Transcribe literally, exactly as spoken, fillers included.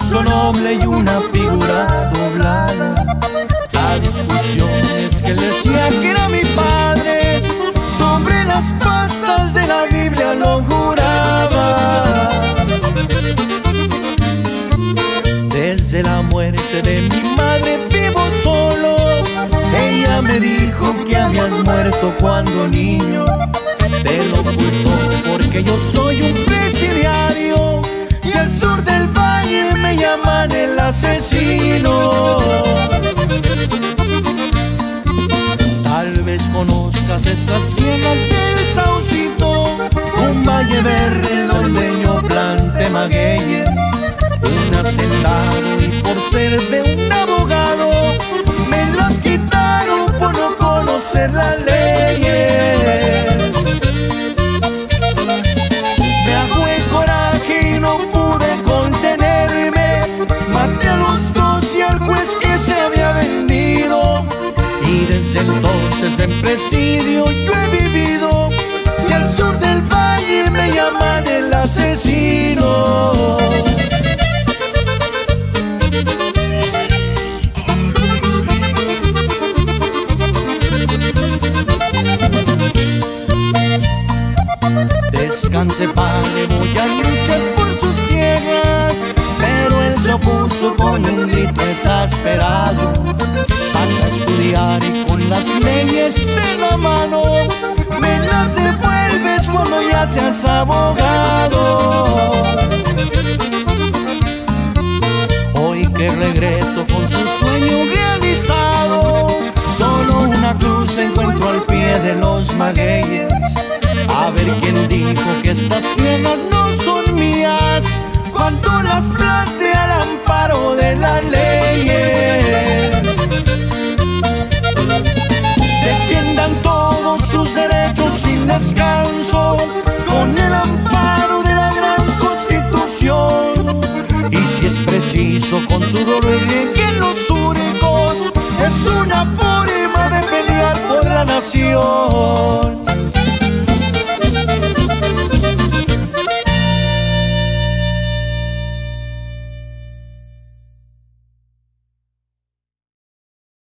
rostro noble y una figura doblada. La discusión es que él decía que era mi padre, sobre las pastas de la Biblia lo juraba. Desde la muerte de mi madre vivo solo. Ella me dijo que habías muerto cuando niño. Te lo ocultó porque yo soy un presidiario y al sur del valle me llaman el asesino. Tal vez conozcas esas tierras del Saucito, un valle verde donde yo planté magueyes. Un hacendado y por ser de un abogado me las quitaron por no conocer las leyes. Me agué el coraje y no pude contenerme. Maté a los dos y al juez que se había vendido. Y desde entonces en presidio yo he vivido. Y al sur del valle me llaman el asesino. Descanse, padre, voy a luchar por sus tierras. Pero él se opuso con un grito exasperado. Vas a estudiar y con las leyes de la mano me las devuelves cuando ya seas abogado. Hoy que regreso con su sueño realizado, solo una cruz encuentro al pie de los magueyes. A ver quién dijo que estas tierras no son mías, cuando las plante al amparo de las leyes. Defiendan todos sus derechos sin descanso, con el amparo de la gran Constitución. Y si es preciso, con sudor y en los surcos, es una forma de pelear por la nación.